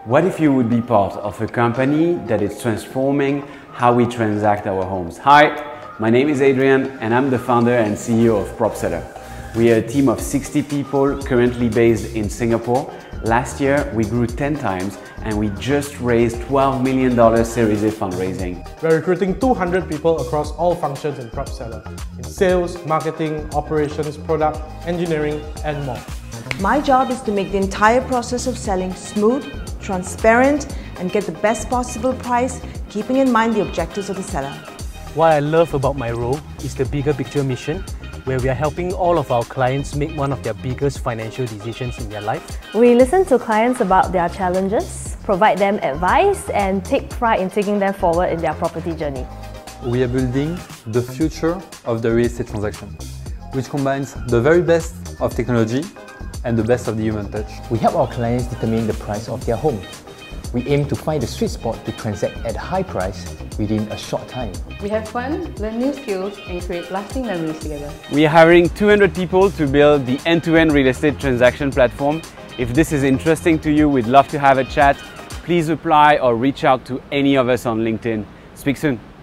What if you would be part of a company that is transforming how we transact our homes? Hi, my name is Adrian and I'm the founder and CEO of PropSeller. We are a team of 60 people currently based in Singapore. Last year we grew 10 times and we just raised $12 million Series A fundraising. We're recruiting 200 people across all functions in PropSeller, in sales, marketing, operations, product, engineering and more. My job is to make the entire process of selling smooth, transparent and get the best possible price, keeping in mind the objectives of the seller. What I love about my role is the bigger picture mission, where we are helping all of our clients make one of their biggest financial decisions in their life. We listen to clients about their challenges, provide them advice and take pride in taking them forward in their property journey. We are building the future of the real estate transaction, which combines the very best of technology and the best of the human touch. We help our clients determine the price of their home. We aim to find the sweet spot to transact at a high price within a short time. We have fun, learn new skills and create lasting memories together. We are hiring 200 people to build the end-to-end real estate transaction platform. If this is interesting to you, we'd love to have a chat. Please apply or reach out to any of us on LinkedIn. Speak soon.